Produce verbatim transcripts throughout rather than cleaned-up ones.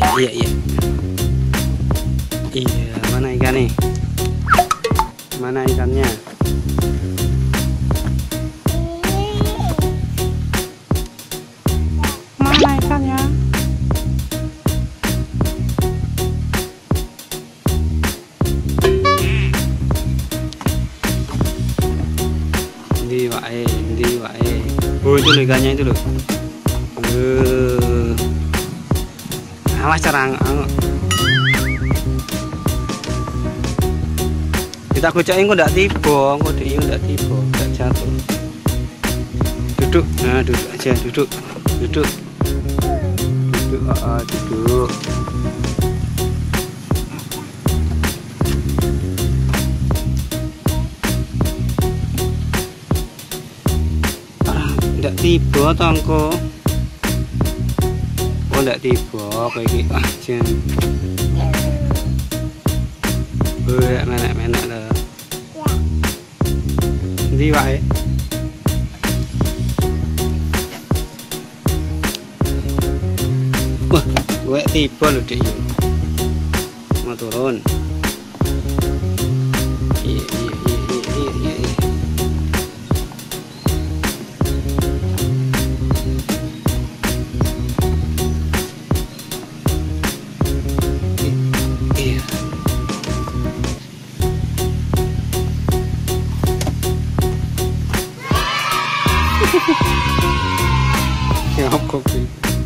iya iya. Iya, mana ikan nih? Mana ikannya? Mana ikannya? Di wae, di wae. Oh, itu loh ikannya itu loh. Uh. Awas carang. Kita gocakin kok ndak tiba, kok dia ndak tiba, ndak jatuh. Duduk, nah duduk aja, duduk, duduk, duduk, oh, duduk. Ah, ndak tiba tangko. Oh, ndak tiba, kayak gitu aja. Beuh, menek-menek lah. Ndi wae. Wah, gue tiba lho Dik. Mau turun. Iya, iya, iya, iya, iya, iya. Iya. Ya kok sih.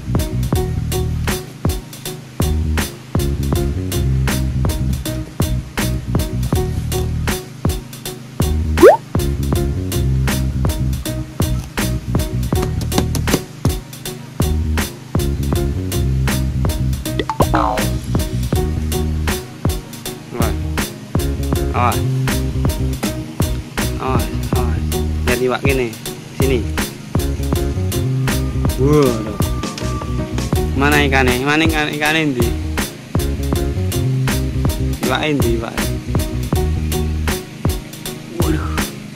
Oh, oh, oh, lihat iwak gini, sini. Wow, mana ikannya? Mana ikan ikannya ini? Iwak ini, iwak. Waduh.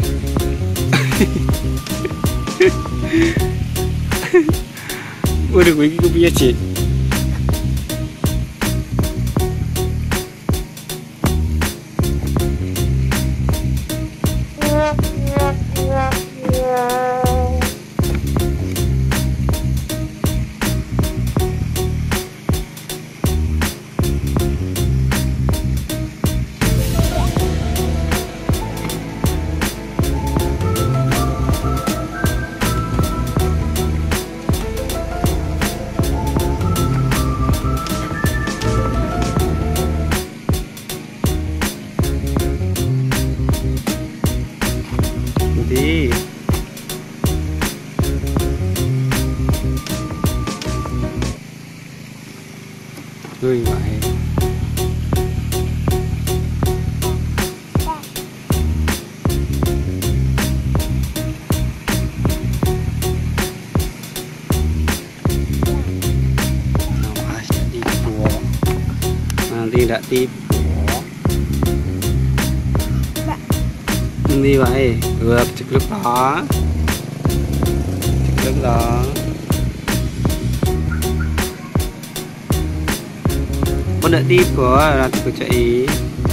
Waduh, gue ini punya cik. Di Ui vậy. Awas tipu. Nanti tidak tipu. Đi vậy, được trực lực đó, trực lực đó. Con đợi đi của là tôi chạy.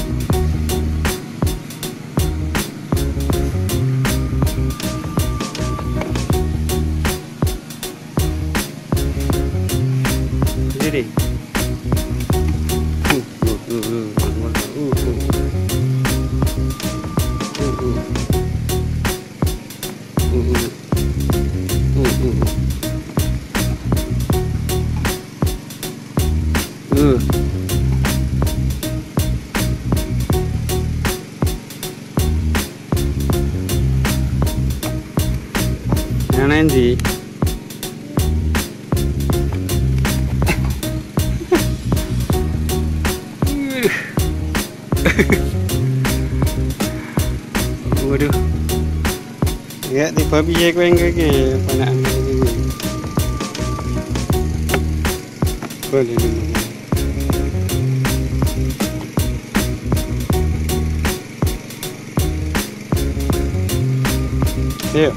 Đi đi. Ừ. Yang lain sih. Waduh. Ya tiba piye kowe iki panaan iki. Boleh nih. Yuk.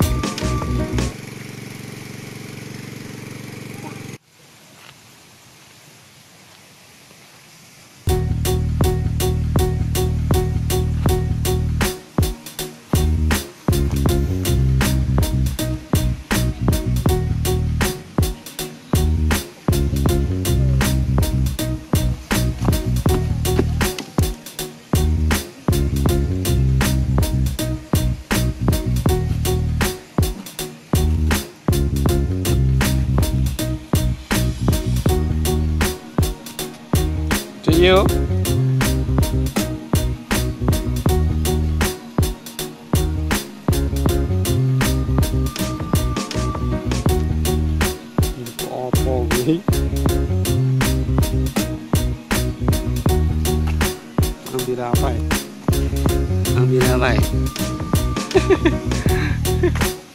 Alhamdulillah baik.